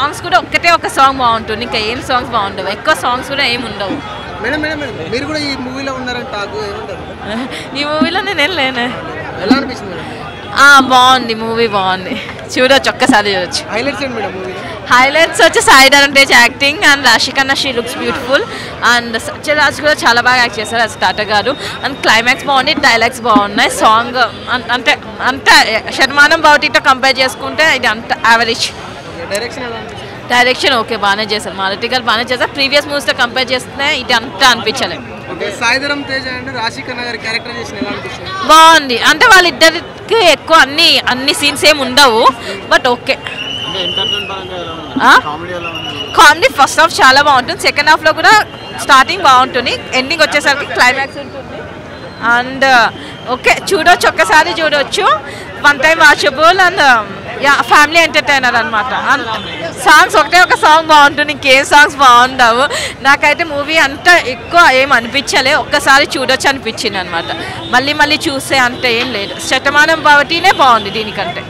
Songs కూడా ఒక్కటే ఒక సాంగ్ బాగుంటుంది, ఇంకా ఏం సాంగ్స్ బాగుండవు, ఎక్కువ సాంగ్స్ కూడా ఏమి ఉండవు. మేడం మేడం మేడం మీరు కూడా ఈ మూవీలో ఉన్నారని టాక్ ఏమంటారు? ఈ మూవీలో నేను లేను. ఎలా అనిపించింది మేడం? బాగుంది, మూవీ బాగుంది, చూడొచ్చు, ఒక్కసారి చూడొచ్చు. హైలైట్స్ ఏంటి మేడం మూవీలో? హైలైట్స్ వచ్చి Sai Dharam Tej acting and Raashi Khanna she looks beautiful and Sathyaraj కూడా చాలా బాగా యాక్ట్ చేశారు అది టాటా గారు. అండ్ క్లైమాక్స్ బాగుంది, డైలాగ్స్ బాగున్నాయి, సాంగ్ అంటే అంతే శతమానం భవతితో కంపేర్ చేసుకుంటే ఇది అంత యావరేజ్. డైరెక్షన్ ఎలా అనిపించింది? డైరెక్షన్ ఓకే, బాగానే చేశారు, మారుతి గారు బాగానే చేశారు. ప్రీవియస్ మూవీస్తో కంపేర్ చేస్తే ఇది అంతా అనిపించలేదు. సాయి ధరమ్ తేజ్ అండ్ రాశికన్నా గారి క్యారెక్టరైజేషన్ ఎలా అనిపించింది? బాగుంది, అంటే వాళ్ళిద్దరికి ఎక్కువ అన్ని సీన్స్ ఏమి ఉండవు, but okay. Comedy first half చాలా బాగుంటుంది, సెకండ్ హాఫ్లో కూడా స్టార్టింగ్ బాగుంటుంది, ఎండింగ్ వచ్చేసరికి క్లైమాక్స్ ఉంటుంది. అండ్ ఓకే చూడొచ్చు, ఒక్కసారి చూడొచ్చు, one time watchable and family entertainer అనమాట. సాంగ్స్ ఒకటే ఒక సాంగ్ బాగుంటుంది, ఇంకేం సాంగ్స్ బాగుండవు. నాకైతే మూవీ అంతా ఎక్కువ ఏం అనిపించలే, ఒక్కసారి చూడొచ్చు అనిపించింది అనమాట. మళ్ళీ మళ్ళీ చూసే అంటే ఏం లేదు. శతమానం భవతినే బాగుంది దీనికంటే.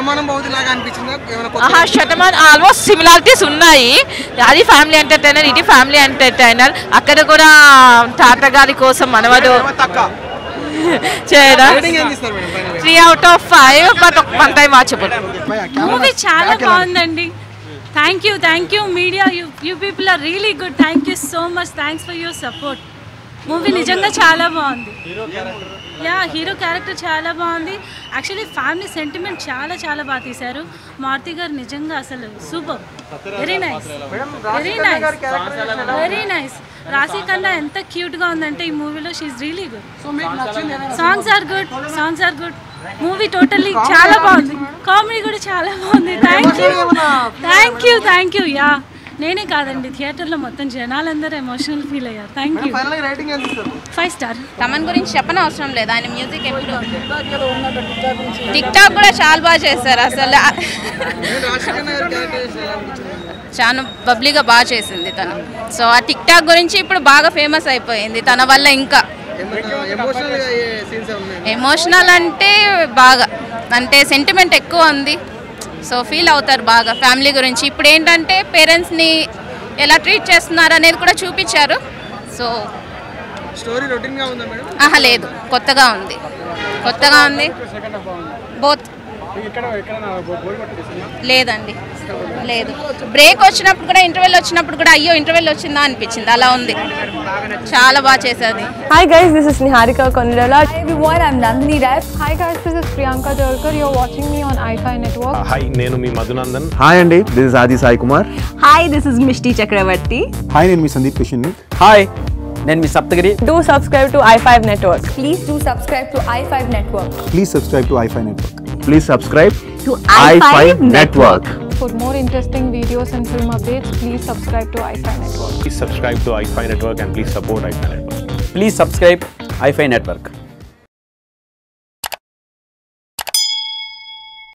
శతమానం ఆల్మోస్ట్ సిమిలారిటీస్ ఉన్నాయి, అది ఫ్యామిలీ ఎంటర్టైనర్, ఇది ఫ్యామిలీ ఎంటర్టైనర్. అక్కడ కూడా తాత గారి కోసం మనవడు చేయడం 3 out of 5 but one time watchable. Movie చాలా బాగుందండి. Thank you media, you people are really good. Thank you so much, thanks for your support. Movie నిజంగా చాలా బాగుంది. హీరో క్యారెక్టర్ చాలా బాగుంది. యాక్చువల్లీ ఫ్యామిలీ సెంటిమెంట్ చాలా బాగా తీశారు మారుతి గారు, నిజంగా అసలు సూపర్, వెరీ నైస్. రాశి కన్నా ఎంత క్యూట్గా ఉందంటే ఈ మూవీలో, she really good. Songs are good. Movie totally చాలా బాగుంది, కామెడీ కూడా చాలా బాగుంది. Thank you. నేనే కాదండి, థియేటర్లో మొత్తం జనాలందరూ ఎమోషనల్ ఫీల్ అయ్యారు. Thank you. 5 స్టార్. తమన్ గురించి చెప్పనవసరం లేదు, ఆయన మ్యూజిక్ ఎప్పుడు. టిక్ టాక్ కూడా చాలా బాగా చేశారు, అసలు చాలా బబ్లీగా బాగా చేసింది తను. సో ఆ టిక్ టాక్ గురించి ఇప్పుడు బాగా ఫేమస్ అయిపోయింది తన వల్ల. ఇంకా ఎమోషనల్ అంటే బాగా, అంటే సెంటిమెంట్ ఎక్కువ ఉంది, సో ఫీల్ అవుతారు బాగా ఫ్యామిలీ గురించి. ఇప్పుడు ఏంటంటే పేరెంట్స్ని ఎలా ట్రీట్ చేస్తున్నారు అనేది కూడా చూపించారు. సో లేదు, కొత్తగా ఉంది బోత్. లేదండి, లేదు. బ్రేక్ వచ్చినప్పుడు కూడా, ఇంటర్వెల్ వచ్చినప్పుడు కూడా అయ్యో ఇంటర్వెల్ వచ్చిందా అనిపించింది, అలా ఉంది. చాలా బాగా చేసేది. Hi guys, this is Niharika Konirala. Hi everyone, I'm Nandini Rai. Hi guys, this is Priyanka Tolkar. You're watching me on iFi Network. Hi, nenu mi Madhunandan. Hi Andy, this is Adi Sai Kumar. Hi, this is Mishti Chakravarti. Hi, nenu mi Sandeep Kishinni. Hi, nenu mi Saptagiri. Do subscribe to i5 Network. Please do subscribe to i5 Network. Please subscribe to iFi Network. Please subscribe to i5 Network. For more interesting videos and film updates, please subscribe to iFi Network. Please subscribe to iFi Network and please support iFi Network. Please subscribe iFi Network.